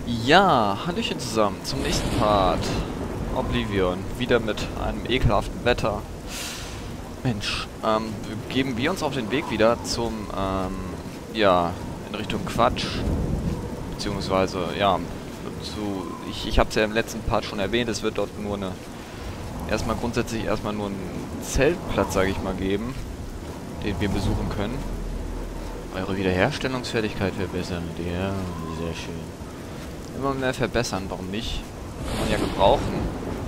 Ja, hallöchen zusammen zum nächsten Part. Oblivion, wieder mit einem ekelhaften Wetter. Mensch, geben wir uns auf den Weg wieder zum, ja, in Richtung Quatsch. Beziehungsweise, ja, ich habe es ja im letzten Part schon erwähnt, es wird dort nur eine, grundsätzlich erstmal nur einen Zeltplatz, sage ich mal, geben, den wir besuchen können. Eure Wiederherstellungsfähigkeit verbessern, ja, sehr schön. Immer mehr verbessern, warum nicht? Kann man ja gebrauchen.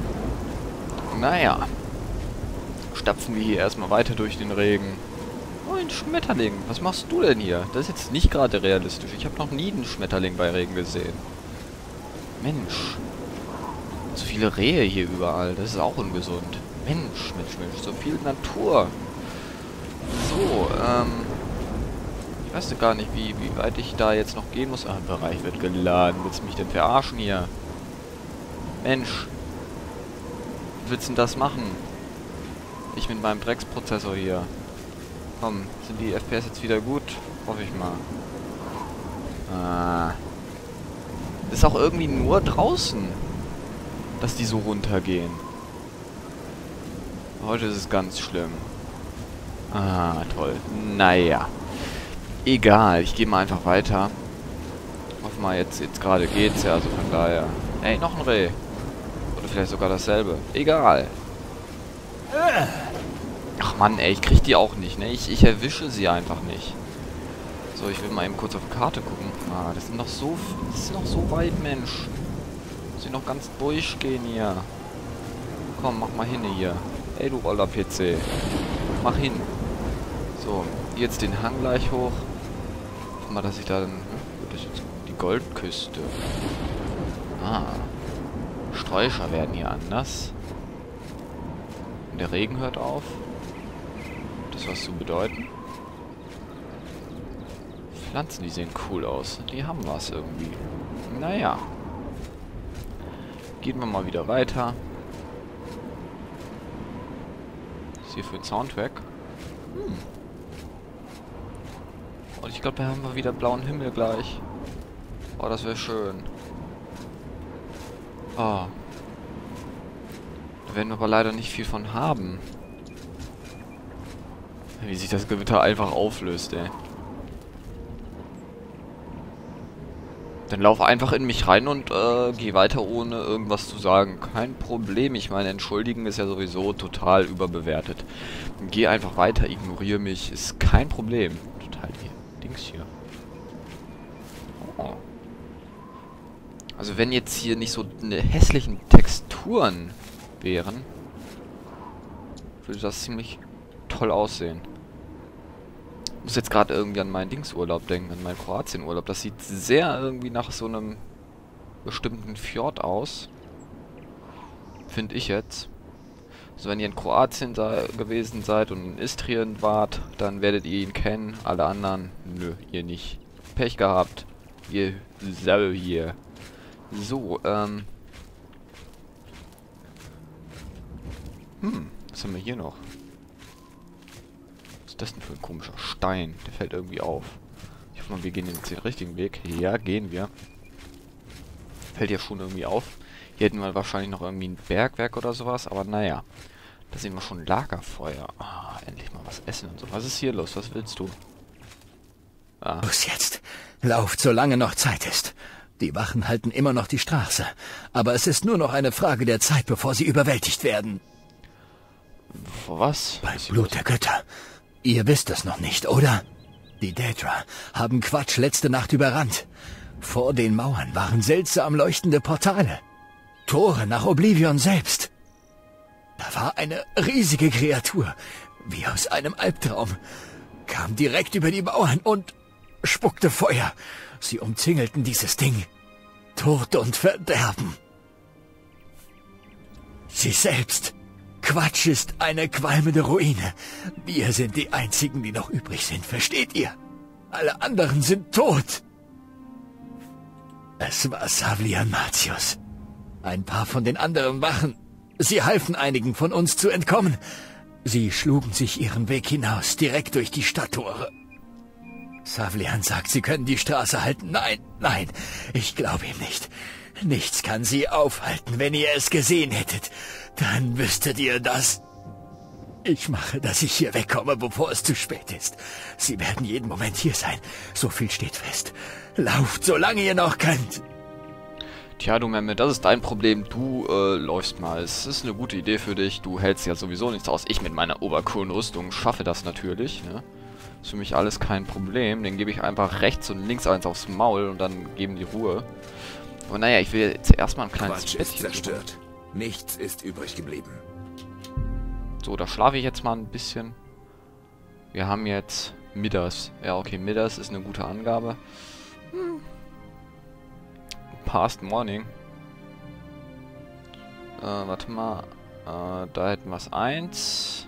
Naja. Stapfen wir hier erstmal weiter durch den Regen. Oh, ein Schmetterling. Was machst du denn hier? Das ist jetzt nicht gerade realistisch. Ich habe noch nie einen Schmetterling bei Regen gesehen. Mensch. So viele Rehe hier überall. Das ist auch ungesund. Mensch, Mensch, Mensch. So viel Natur. So, ich weiß gar nicht, wie weit ich da jetzt noch gehen muss. Ah, ein Bereich wird geladen. Willst du mich denn verarschen hier? Mensch. Wie willst du denn das machen? Ich mit meinem Drecksprozessor hier. Komm, sind die FPS jetzt wieder gut? Hoffe ich mal. Ah. Ist auch irgendwie nur draußen, dass die so runtergehen. Heute ist es ganz schlimm. Ah, toll. Naja. Egal, ich gehe mal einfach weiter. Hoffen mal, jetzt gerade geht's ja, also von daher. Ey, noch ein Reh. Oder vielleicht sogar dasselbe. Egal. Ach Mann, ey, ich krieg die auch nicht, ne? Ich erwische sie einfach nicht. So, ich will mal eben kurz auf die Karte gucken. Ah, das ist noch so weit, Mensch. Muss ich noch ganz durchgehen hier. Komm, mach mal hin hier. Ey, du Roller-PC. Mach hin. So, jetzt den Hang gleich hoch. Hoffen wir, dass ich da dann... Das ist jetzt die Goldküste. Ah. Sträucher werden hier anders. Und der Regen hört auf. Das was zu bedeuten? Pflanzen, die sehen cool aus. Die haben was irgendwie. Naja. Gehen wir mal wieder weiter. Was ist hier für ein Soundtrack? Und ich glaube, da haben wir wieder blauen Himmel gleich. Oh, das wäre schön. Oh. Da werden wir aber leider nicht viel von haben. Wie sich das Gewitter einfach auflöst, ey. Dann lauf einfach in mich rein und geh weiter, ohne irgendwas zu sagen. Kein Problem. Ich meine, entschuldigen ist ja sowieso total überbewertet. Geh einfach weiter, ignoriere mich. Ist kein Problem. Total hier. Dings hier. Oh. Also wenn jetzt hier nicht so eine hässlichen Texturen wären, würde das ziemlich toll aussehen. Ich muss jetzt gerade irgendwie an meinen Dingsurlaub denken, an meinen Kroatienurlaub. Das sieht sehr irgendwie nach so einem bestimmten Fjord aus. Finde ich jetzt. Also wenn ihr in Kroatien gewesen seid und in Istrien wart, dann werdet ihr ihn kennen. Alle anderen, nö, ihr nicht. Pech gehabt. Ihr Sau hier. So, was haben wir hier noch? Was ist das denn für ein komischer Stein? Der fällt irgendwie auf. Ich hoffe mal, wir gehen jetzt den richtigen Weg. Ja, gehen wir. Fällt ja schon irgendwie auf. Hier hätten wir wahrscheinlich noch irgendwie ein Bergwerk oder sowas, aber naja. Da sehen wir schon Lagerfeuer. Ah, endlich mal was essen und so. Was ist hier los? Was willst du? Ah. Los jetzt. Lauft, solange noch Zeit ist. Die Wachen halten immer noch die Straße. Aber es ist nur noch eine Frage der Zeit, bevor sie überwältigt werden. Vor was? Bei Blut der Götter. Ihr wisst es noch nicht, oder? Die Daedra haben Quatsch letzte Nacht überrannt. Vor den Mauern waren seltsam leuchtende Portale. Tore nach Oblivion selbst. Da war eine riesige Kreatur, wie aus einem Albtraum. Kam direkt über die Mauern und spuckte Feuer. Sie umzingelten dieses Ding. Tod und Verderben. Sie selbst. Quatsch ist eine qualmende Ruine. Wir sind die Einzigen, die noch übrig sind, versteht ihr? Alle anderen sind tot. Es war Savlian Martius. Ein paar von den anderen Wachen. Sie halfen einigen von uns zu entkommen. Sie schlugen sich ihren Weg hinaus, direkt durch die Stadttore. Savlian sagt, Sie können die Straße halten. Nein, nein, ich glaube ihm nicht. Nichts kann Sie aufhalten. Wenn ihr es gesehen hättet, dann wüsstet ihr das. Ich mache, dass ich hier wegkomme, bevor es zu spät ist. Sie werden jeden Moment hier sein. So viel steht fest. Lauft, solange ihr noch könnt. Tja, du Mehmet, das ist dein Problem. Du läufst mal. Es ist eine gute Idee für dich. Du hältst ja sowieso nichts aus. Ich mit meiner obercoolen Rüstung schaffe das natürlich, ne? Ist für mich alles kein Problem. Den gebe ich einfach rechts und links eins aufs Maul und dann geben die Ruhe. Aber naja, ich will jetzt erstmal ein kleines Quatsch ist Bettchen zerstört. suchen. Nichts ist übrig geblieben. So, da schlafe ich jetzt mal ein bisschen. Wir haben jetzt Mittags. Ja, okay, Mittags ist eine gute Angabe. Past Morning. Warte mal. Da hätten wir es 1,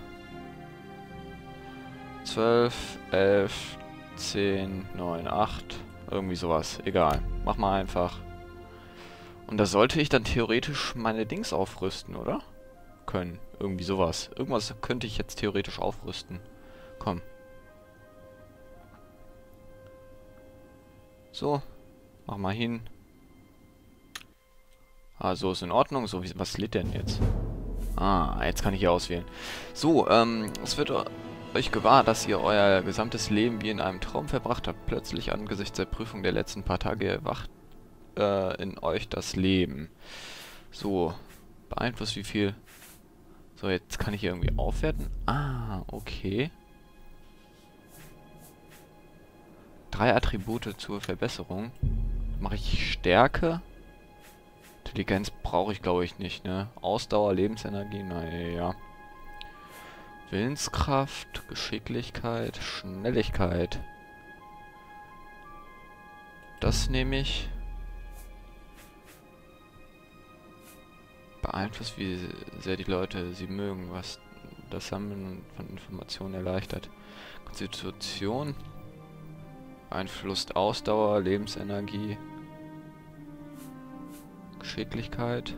12, 11, 10, 9, 8. Irgendwie sowas. Egal. Mach mal einfach. Und da sollte ich dann theoretisch meine Dings aufrüsten, oder? Können. Irgendwie sowas. Irgendwas könnte ich jetzt theoretisch aufrüsten. Komm. So. Mach mal hin. Ah, so ist in Ordnung. So, was lädt denn jetzt? Ah, jetzt kann ich hier auswählen. So, es wird euch gewahr, dass ihr euer gesamtes Leben wie in einem Traum verbracht habt. Plötzlich angesichts der Prüfung der letzten paar Tage erwacht in euch das Leben. So, beeinflusst wie viel... So, jetzt kann ich hier irgendwie aufwerten. Ah, okay. 3 Attribute zur Verbesserung. Mache ich Stärke. Intelligenz brauche ich, glaube ich, nicht, ne? Ausdauer, Lebensenergie, naja. Willenskraft, Geschicklichkeit, Schnelligkeit. Das nehme ich. Beeinflusst, wie sehr die Leute sie mögen, was das Sammeln von Informationen erleichtert. Konstitution. Beeinflusst Ausdauer, Lebensenergie. Geschicklichkeit.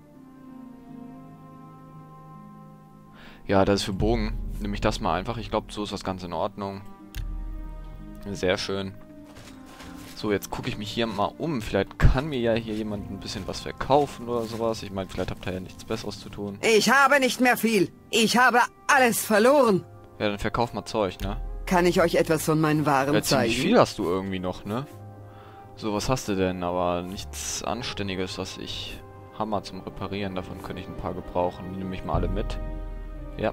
Ja, das ist für Bogen. Nehme ich das mal einfach. Ich glaube, so ist das Ganze in Ordnung. Sehr schön. So, jetzt gucke ich mich hier mal um. Vielleicht kann mir ja hier jemand ein bisschen was verkaufen oder sowas. Ich meine, vielleicht habt ihr ja nichts Besseres zu tun. Ich habe nicht mehr viel. Ich habe alles verloren. Ja, dann verkauf mal Zeug, ne? Kann ich euch etwas von meinen Waren Ja, zeigen? ziemlich viel hast du irgendwie noch, ne? So, was hast du denn? Aber nichts Anständiges, was ich... Hammer zum Reparieren, davon könnte ich ein paar gebrauchen. Die nehme ich mal alle mit. Ja.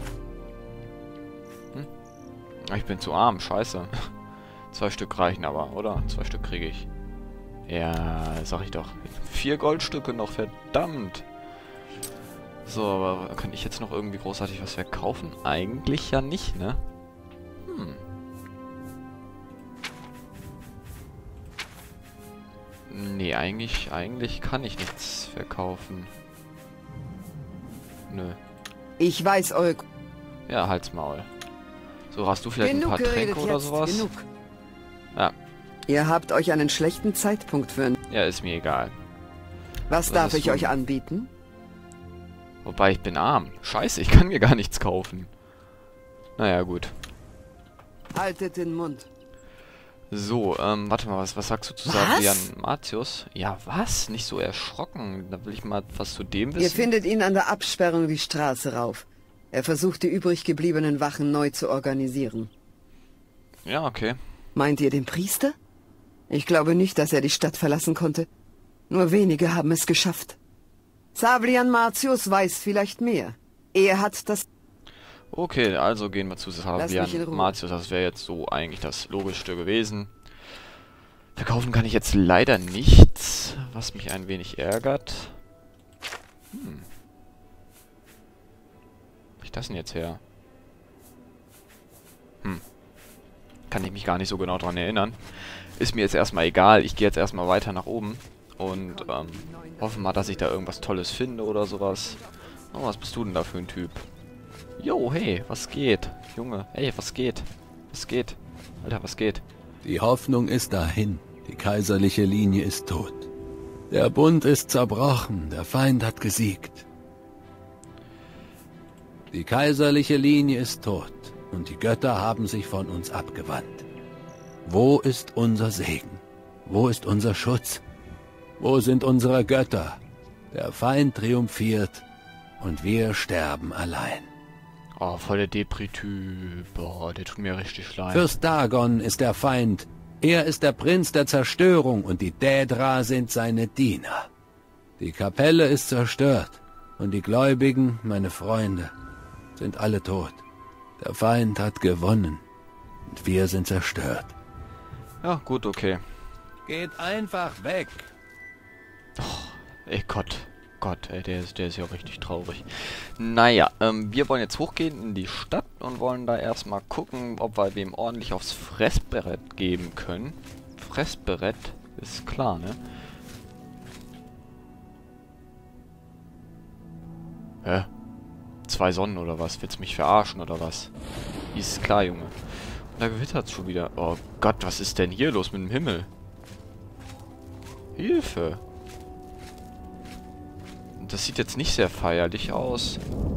Ich bin zu arm, scheiße. 2 Stück reichen aber, oder? 2 Stück kriege ich. Ja, sag ich doch. 4 Goldstücke noch, verdammt. So, aber kann ich jetzt noch irgendwie großartig was verkaufen? Eigentlich ja nicht, ne? Nee, eigentlich kann ich nichts verkaufen. Nö. Ich weiß eure... Ja, halt's Maul. So, hast du vielleicht Genug ein paar geredet Tränke oder jetzt, sowas? genug. Ja. Ihr habt euch einen schlechten Zeitpunkt für... Ja, ist mir egal. Was Was darf hast ich du? euch anbieten? Wobei, ich bin arm. Scheiße, ich kann mir gar nichts kaufen. Naja, gut. Haltet den Mund. So, warte mal, was sagst du zu Was? Savlian Martius? Ja, was? Nicht so erschrocken. Da will ich mal was zu dem wissen. Ihr findet ihn an der Absperrung die Straße rauf. Er versucht, die übrig gebliebenen Wachen neu zu organisieren. Ja, okay. Meint ihr den Priester? Ich glaube nicht, dass er die Stadt verlassen konnte. Nur wenige haben es geschafft. Savlian Martius weiß vielleicht mehr. Er hat das... Okay, also gehen wir zu mich in Savlian Ruhe. Martius. Das wäre jetzt so eigentlich das Logischste gewesen. Verkaufen kann ich jetzt leider nichts, was mich ein wenig ärgert. Wo hab ich das denn jetzt her? Kann ich mich gar nicht so genau dran erinnern. Ist mir jetzt erstmal egal. Ich gehe jetzt erstmal weiter nach oben. Und hoffe mal, dass ich da irgendwas Tolles finde oder sowas. Oh, was bist du denn da für ein Typ? Jo, hey, was geht? Junge, hey, was geht? Was geht? Alter, was geht? Die Hoffnung ist dahin. Die kaiserliche Linie ist tot. Der Bund ist zerbrochen. Der Feind hat gesiegt. Die kaiserliche Linie ist tot. Und die Götter haben sich von uns abgewandt. Wo ist unser Segen? Wo ist unser Schutz? Wo sind unsere Götter? Der Feind triumphiert und wir sterben allein. Oh, voll der Depri-Typ. Oh, der tut mir richtig leid. Fürst Dagon ist der Feind. Er ist der Prinz der Zerstörung und die Daedra sind seine Diener. Die Kapelle ist zerstört und die Gläubigen, meine Freunde, sind alle tot. Der Feind hat gewonnen und wir sind zerstört. Ja, gut, okay. Geht einfach weg. Ey, Gott, ey, der ist ja richtig traurig. Naja, wir wollen jetzt hochgehen in die Stadt und wollen da erstmal gucken, ob wir wem ordentlich aufs Fressbrett geben können. Fressbrett ist klar, ne? Hä? 2 Sonnen oder was? Willst du mich verarschen oder was? Ist klar, Junge. Und da gewittert's schon wieder. Oh Gott, was ist denn hier los mit dem Himmel? Hilfe! Das sieht jetzt nicht sehr feierlich aus.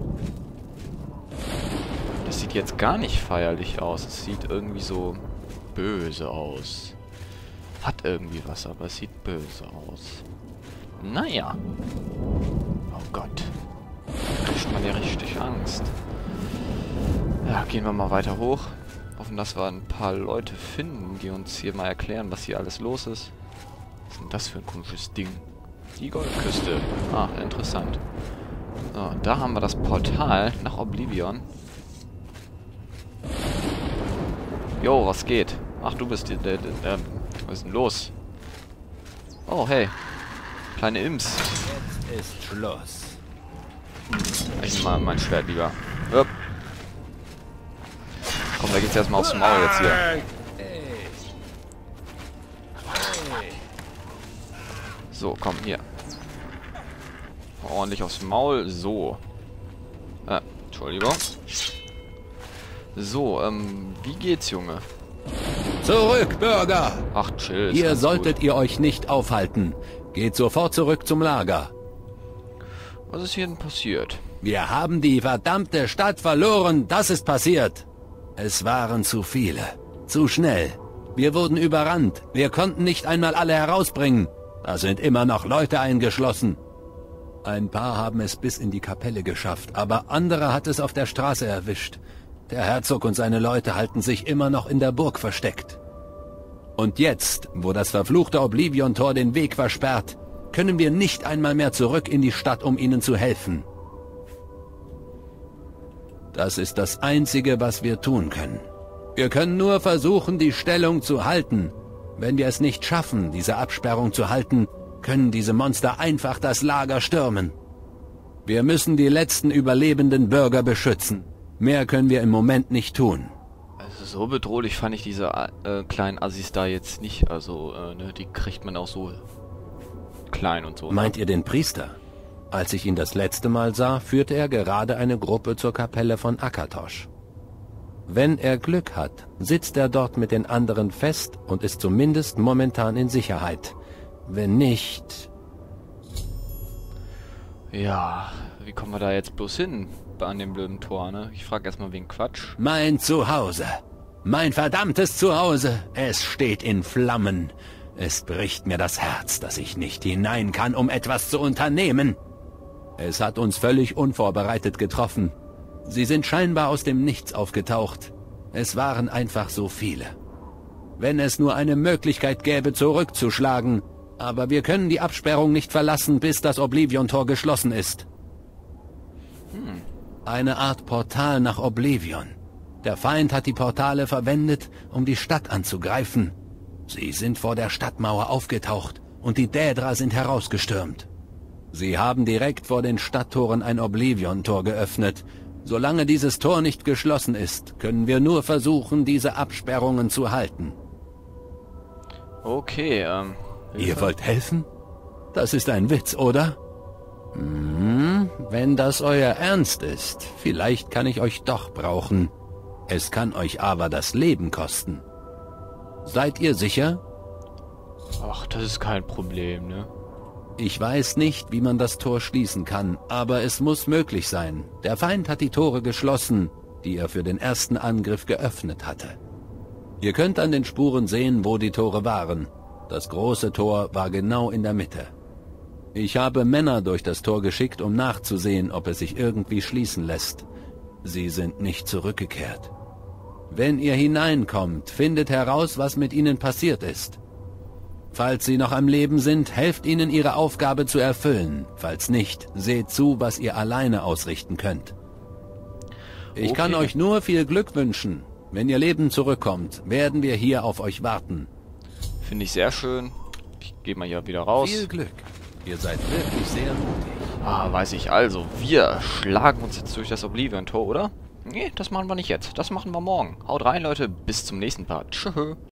Das sieht jetzt gar nicht feierlich aus. Es sieht irgendwie so böse aus. Hat irgendwie was, aber es sieht böse aus. Naja. Oh Gott. Da kriegt man ja richtig Angst. Ja, gehen wir mal weiter hoch. Hoffen, dass wir ein paar Leute finden, die uns hier mal erklären, was hier alles los ist. Was ist denn das für ein komisches Ding? Die Goldküste. Ah, interessant. So, da haben wir das Portal nach Oblivion. Jo, was geht? Ach, du bist was ist denn los? Oh, hey. Kleine Imps. Jetzt ist Schluss. Ich nehme mal mein Schwert lieber. Upp. Komm, da geht's erstmal aufs Maul jetzt hier. So, komm, hier. Ordentlich aufs Maul. So. Entschuldigung. So, wie geht's, Junge? Zurück, Bürger! Ach, chill. Hier solltet ihr euch nicht aufhalten. Geht sofort zurück zum Lager. Was ist hier denn passiert? Wir haben die verdammte Stadt verloren, das ist passiert. Es waren zu viele. Zu schnell. Wir wurden überrannt. Wir konnten nicht einmal alle herausbringen. Da sind immer noch Leute eingeschlossen. Ein paar haben es bis in die Kapelle geschafft, aber andere hat es auf der Straße erwischt. Der Herzog und seine Leute halten sich immer noch in der Burg versteckt. Und jetzt, wo das verfluchte Oblivion-Tor den Weg versperrt, können wir nicht einmal mehr zurück in die Stadt, um ihnen zu helfen. Das ist das Einzige, was wir tun können. Wir können nur versuchen, die Stellung zu halten. Wenn wir es nicht schaffen, diese Absperrung zu halten, können diese Monster einfach das Lager stürmen. Wir müssen die letzten überlebenden Bürger beschützen. Mehr können wir im Moment nicht tun. Also so bedrohlich fand ich diese kleinen Assis da jetzt nicht. Also, ne, die kriegt man auch so klein und so. Ne? Meint ihr den Priester? Als ich ihn das letzte Mal sah, führte er gerade eine Gruppe zur Kapelle von Akatosh. Wenn er Glück hat, sitzt er dort mit den anderen fest und ist zumindest momentan in Sicherheit. Wenn nicht... Ja, wie kommen wir da jetzt bloß hin an dem blöden Tor, ne? Ich frage erstmal wegen Quatsch. Mein Zuhause. Mein verdammtes Zuhause. Es steht in Flammen. Es bricht mir das Herz, dass ich nicht hinein kann, um etwas zu unternehmen. Es hat uns völlig unvorbereitet getroffen. Sie sind scheinbar aus dem Nichts aufgetaucht. Es waren einfach so viele. Wenn es nur eine Möglichkeit gäbe, zurückzuschlagen. Aber wir können die Absperrung nicht verlassen, bis das Oblivion-Tor geschlossen ist. Eine Art Portal nach Oblivion. Der Feind hat die Portale verwendet, um die Stadt anzugreifen. Sie sind vor der Stadtmauer aufgetaucht und die Daedra sind herausgestürmt. Sie haben direkt vor den Stadttoren ein Oblivion-Tor geöffnet. Solange dieses Tor nicht geschlossen ist, können wir nur versuchen, diese Absperrungen zu halten. Okay, Ihr wollt helfen? Das ist ein Witz, oder? Wenn das euer Ernst ist, vielleicht kann ich euch doch brauchen. Es kann euch aber das Leben kosten. Seid ihr sicher? Ach, das ist kein Problem, ne? Ich weiß nicht, wie man das Tor schließen kann, aber es muss möglich sein. Der Feind hat die Tore geschlossen, die er für den ersten Angriff geöffnet hatte. Ihr könnt an den Spuren sehen, wo die Tore waren. Das große Tor war genau in der Mitte. Ich habe Männer durch das Tor geschickt, um nachzusehen, ob es sich irgendwie schließen lässt. Sie sind nicht zurückgekehrt. Wenn ihr hineinkommt, findet heraus, was mit ihnen passiert ist. Falls sie noch am Leben sind, helft ihnen, ihre Aufgabe zu erfüllen. Falls nicht, seht zu, was ihr alleine ausrichten könnt. Ich kann euch nur viel Glück wünschen. Wenn ihr lebend zurückkommt, werden wir hier auf euch warten. Finde ich sehr schön. Ich gehe mal hier wieder raus. Viel Glück. Ihr seid wirklich sehr mutig. Ah, weiß ich also. Wir schlagen uns jetzt durch das Oblivion-Tor, oder? Nee, das machen wir nicht jetzt. Das machen wir morgen. Haut rein, Leute. Bis zum nächsten Part. Tschüss.